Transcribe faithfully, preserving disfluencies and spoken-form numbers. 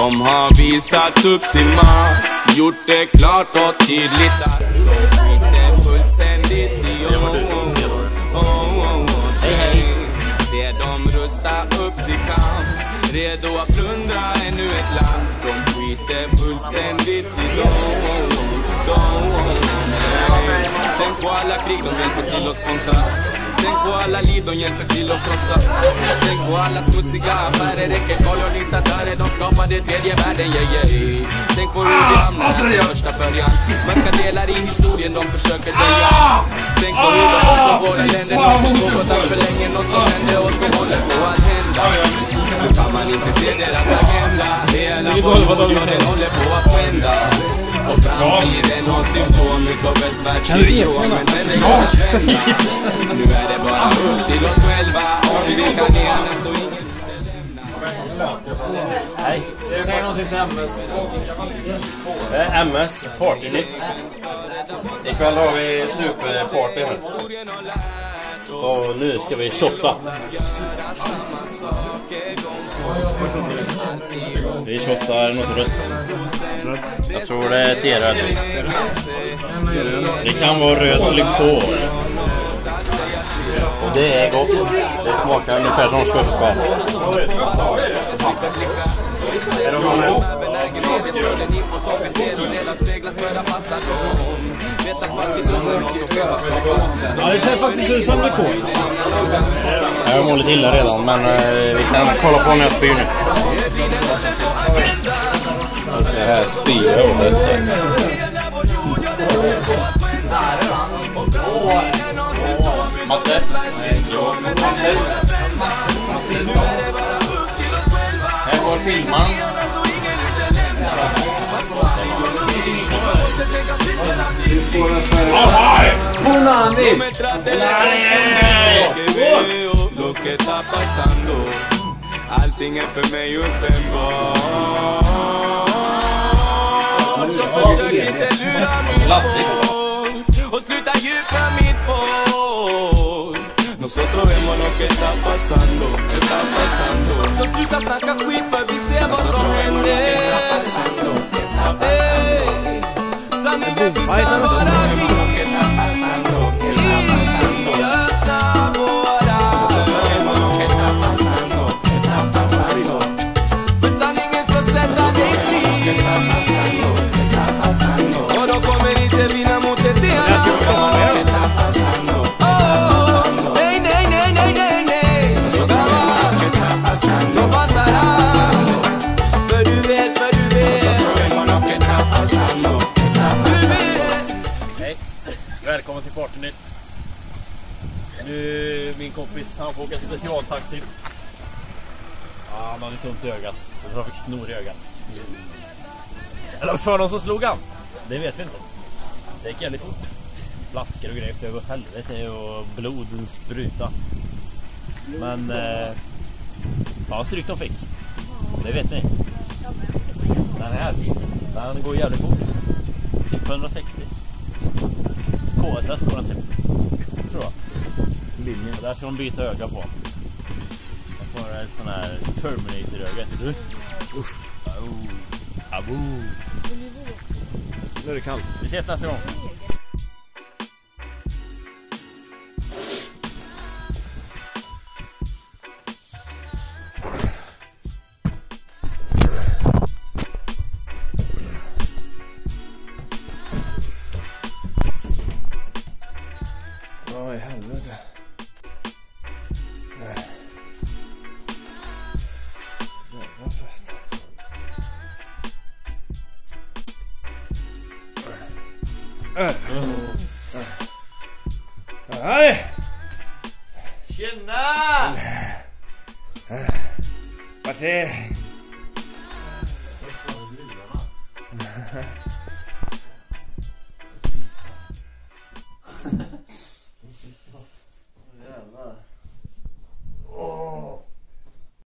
De har visat upp sin makt, gjort det klart och tydligt att de skiter fullständigt i oh, oh, oh, oh. Se dem rusta upp till kamp, redo att plundra ännu ett land. De skiter fullständigt i dem, dem. Tänk på alla krig de hjälper till att sponsra. Tänk på alla liv de hjälper till att krossa. Tänk på alla smutsiga affärer, räcker kolonisatörer, de skapade tredje världen, yeah, yeah. Tänk på hur vi hamnade i första början. Mörka delar i historien de försöker dölja. Tänk på hur de också våra länder något som pågått allt för länge, något som hände och som håller på att hända. Nu kan man inte se deras agenda. Hela vår jorden håller på att skända. Och framtiden har symptom utav västvärldskrig. Men den är jag att vända. Nu är det bara upp till oss själva. Om vi vill kan ena så ingen Nej, säg någonting till M S. eh, M S, Partynytt. Ikväll har vi superparty här. Och nu ska vi shotta. Vi shottar något rött. Jag tror det är T-röd. Det kan vara röd likör. Och det är gott. Det smakar ungefär som körsbär. Är de med? Ja, det ser faktiskt ut som likör. Jag mår lite illa redan, men vi kan kolla på när jag spyr nu. Jag ser här spyr jag om det. Matte? Jo, Matte. Här går filman. Punani. Lo que está pasando. Allting är för mig uppenbart. Så försök inte lura mitt folk och sluta djupa mitt folk. Nosotros vemos lo que está pasando, está pasando. Så sluta snacka skit för vi ser vad som händer. Hey, sanningen finns där bara vi. Välkommen till Partynytt. Nu min kompis, han får åka specialtaxi. Ja, han har lite ont i ögat. Han fick snor i ögat. Eller också var det någon som slog han. Det vet vi inte. Det gick jävligt fort. Flaskor och grejer över helvete och bloden spruta. Men eh, fan strykt de fick. Det vet ni. Den här, den går jävligt fort. Typ hundrasextio. K S S går den typ. Tror jag. Linjen. Där ska de byta öga på. Jag får ett sån här Terminator-öga. Usch. Au. Abu. Nu är det kallt. Vi ses nästa gång. Vad i helvete? Jävla fett. Hej! Tjena! Vad är det?